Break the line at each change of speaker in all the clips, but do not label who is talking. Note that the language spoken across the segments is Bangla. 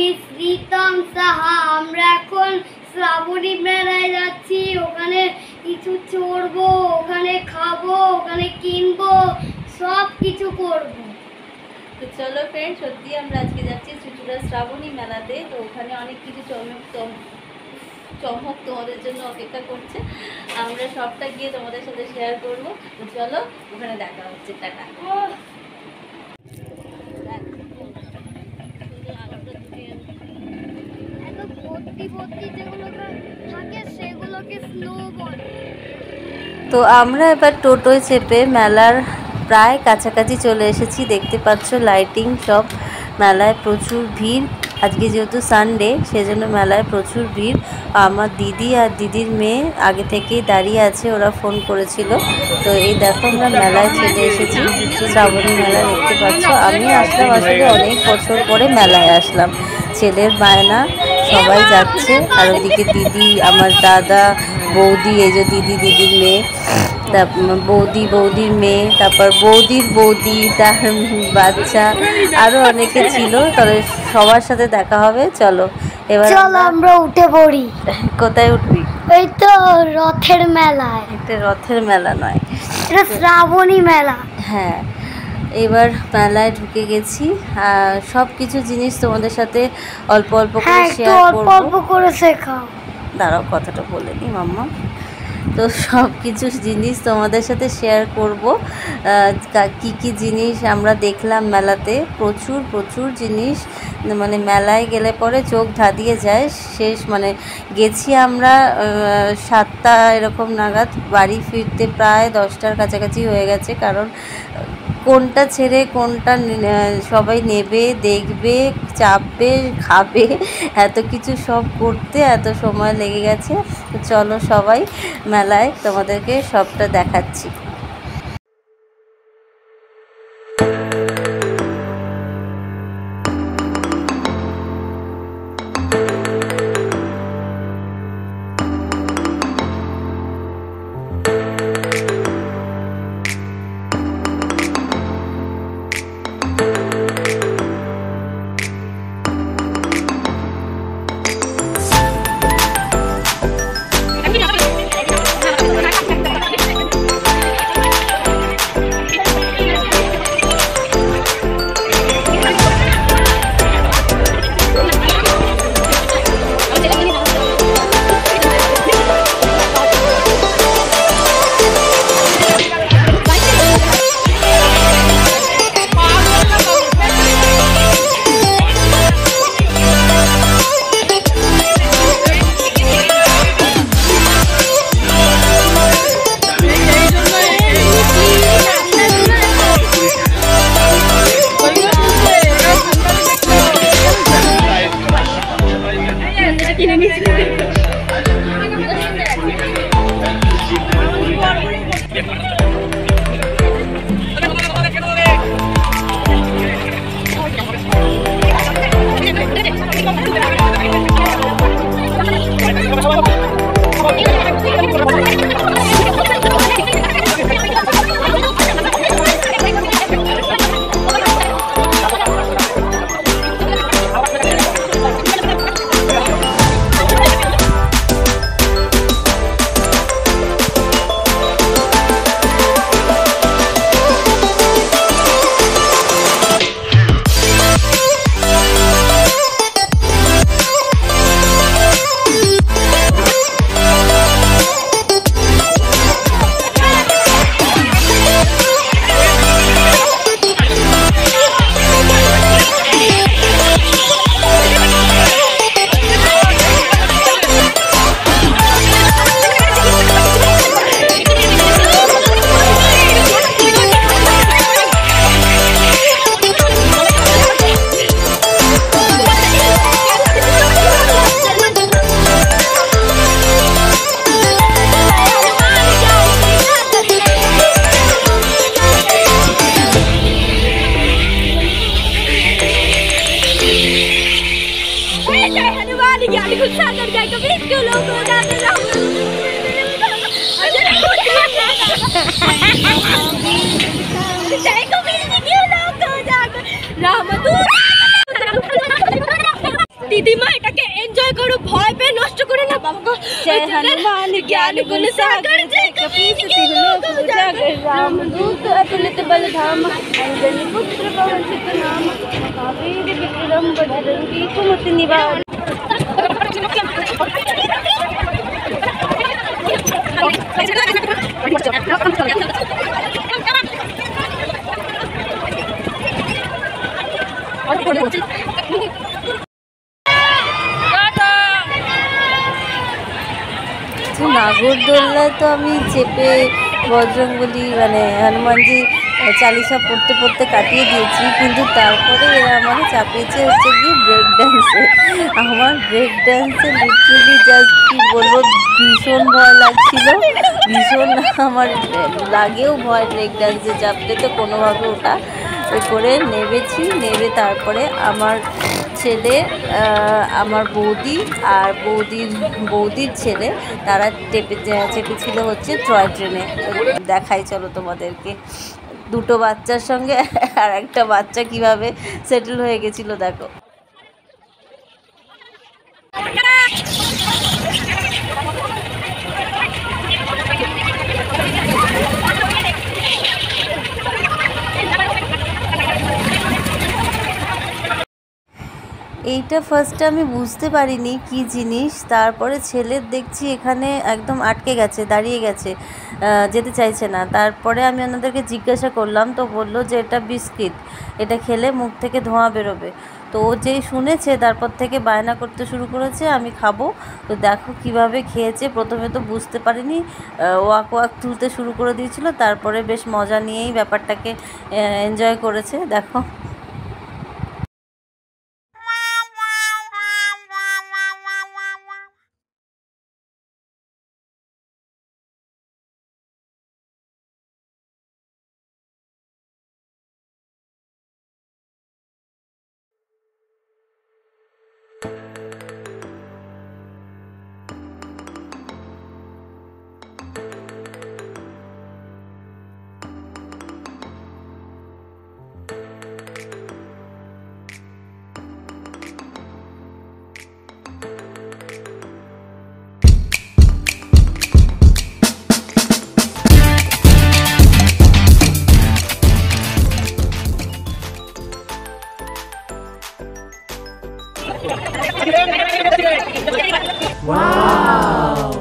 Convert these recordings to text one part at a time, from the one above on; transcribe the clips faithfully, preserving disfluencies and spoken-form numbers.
শ্রীতম সাহা। আমরা এখন শ্রাবণী মেলায় যাচ্ছি, ওখানে কিছু চড়বো, ওখানে খাবো, ওখানে কিনবো, সব কিছু করবো।
তো চলো ফ্রেন্ড, সত্যি আমরা আজকে যাচ্ছি চুচুড়া শ্রাবণী মেলাতে। তো ওখানে অনেক কিছু চমক চমক তোমাদের জন্য অপেক্ষা করছে। আমরা সবটা গিয়ে তোমাদের সাথে শেয়ার করবো। তো চলো ওখানে দেখা হচ্ছে। টাটা। তো আমরা এবার টোটোয় চেপে মেলার প্রায় কাছাকাছি চলে এসেছি। দেখতে পাচ্ছ লাইটিং সব, মেলায় প্রচুর ভিড়। আজকে যেহেতু সানডে, সেজন্য মেলায় প্রচুর ভিড়। আমার দিদি আর দিদির মেয়ে আগে থেকেই দাঁড়িয়ে আছে, ওরা ফোন করেছিল। তো এই দেখো আমরা মেলায় চলে এসেছি, শ্রাবণী মেলা দেখতে পাচ্ছ। আমি আসলাম আসলে অনেক বছর পরে মেলায় আসলাম। ছেলের বায়না, সবাই যাচ্ছে। আর ওদিকে দিদি, আমার দাদা, বৌদি, এই যে দিদি দিদির মেয়ে, বৌদি বৌদির মেয়ে, তারপর বৌদির বৌদি, তার বাচ্চা, আরো অনেকে ছিল। তবে সবার সাথে দেখা হবে। চলো এবার
আমরা উঠে পড়ি।
কোথায় উঠবি?
এই তো রথের মেলায়।
এটা রথের মেলা নয়,
এটা শ্রাবণী মেলা।
হ্যাঁ, এবার মেলায় ঢুকে গেছি। আর সব কিছু জিনিস তোমাদের সাথে অল্প অল্প করে শেয়ার করব।
অল্প অল্প করে শেখাও।
দাঁড়াও, কথাটা বলে নি মাম্মা। তো সব কিছু জিনিস তোমাদের সাথে শেয়ার করব। কি কি জিনিস আমরা দেখলাম মেলাতে, প্রচুর প্রচুর জিনিস। মানে মেলায় গেলে পরে চোখ ধাঁধিয়ে যায়। শেষ মানে গেছি আমরা সাতটা এরকম নাগাদ, বাড়ি ফিরতে প্রায় দশটার কাছাকাছি হয়ে গেছে। কারণ কোনটা ছেড়ে কোনটা সবাই নেবে, দেখবে, চাপবে, খাবে, এত কিছু সব করতে এত সময় লেগে গেছে। তো চলো সবাই মেলায় তোমাদেরকে সবটা দেখাচ্ছি। जय हनुमान ज्ञान गुण सागर जय कपीस तिहुलो उजागर राम दूत अतुलित बल धाम अंजनी पुत्र पवन सुत नाम महावीर विक्रम बजरंगी कुमति निवार। নাগরদোলনায় তো আমি চেপে বজরংবলী মানে হনুমানজি চালিসা পড়তে পড়তে কাটিয়ে দিয়েছি, কিন্তু তারপরে এরা আমাকে চাপিয়েছে হচ্ছে কি ব্রেক ড্যান্সে। আমার ব্রেক ড্যান্সে লিটারেলি জাস্ট কী বলবো, ভীষণ ভয় লাগছিল, ভীষণ আমার লাগেও ভয় ব্রেক ড্যান্সে চাপতে। তো কোনোভাবে ওটা করে নেমেছি, নেমে তারপরে আমার ছেলে, আমার বৌদি আর বৌদির বৌদির ছেলে তারা চেপে চেপেছিল হচ্ছে টয় ট্রেনে। দেখাই চলো তোমাদেরকে, দুটো বাচ্চার সঙ্গে আর একটা বাচ্চা কিভাবে সেটেল হয়ে গেছিলো দেখো। এইটা ফার্স্টে আমি বুঝতে পারিনি কি জিনিস, তারপরে ছেলের দেখছি এখানে একদম আটকে গেছে, দাঁড়িয়ে গেছে, যেতে চাইছে না। তারপরে আমি ওনাদেরকে জিজ্ঞাসা করলাম, তো বললো যে এটা বিস্কিট, এটা খেলে মুখ থেকে ধোঁয়া বেরোবে। তো ও যেই শুনেছে তারপর থেকে বায়না করতে শুরু করেছে আমি খাবো। তো দেখো কিভাবে খেয়েছে, প্রথমে তো বুঝতে পারিনি, ওয়াক ওয়াক তুলতে শুরু করে দিয়েছিল, তারপরে বেশ মজা নিয়েই ব্যাপারটাকে এনজয় করেছে দেখো। Wow!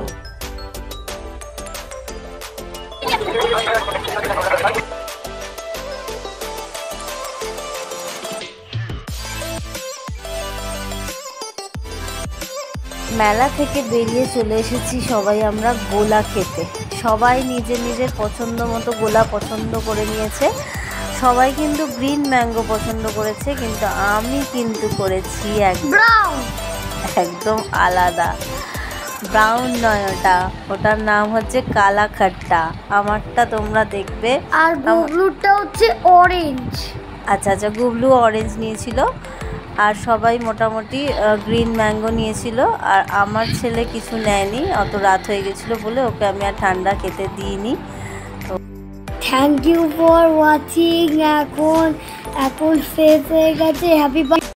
মেলা থেকে বেরিয়ে চলে এসেছি সবাই আমরা গোলা খেতে। সবাই নিজের নিজের পছন্দ মতো গোলা পছন্দ করে নিয়েছে। সবাই কিন্তু গ্রিন ম্যাঙ্গো পছন্দ করেছে, কিন্তু আমি কিন্তু করেছি একদম একদম আলাদা। ব্রাউন নয় ওটা, ওটার নাম হচ্ছে কালা খাট্টা। আমারটা তোমরা দেখবে।
আর গুবলুটা হচ্ছে অরেঞ্জ।
আচ্ছা আচ্ছা, গুবলু অরেঞ্জ নিয়েছিল আর সবাই মোটামুটি গ্রিন ম্যাঙ্গো নিয়েছিল। আর আমার ছেলে কিছু নেয়নি, অত রাত হয়ে গেছিলো বলে ওকে আমি আর ঠান্ডা খেতে দিইনি। তো
থ্যাংক ইউ ফর ওয়াচিং। এখন এখন শেষ হয়ে গেছে। হ্যাপি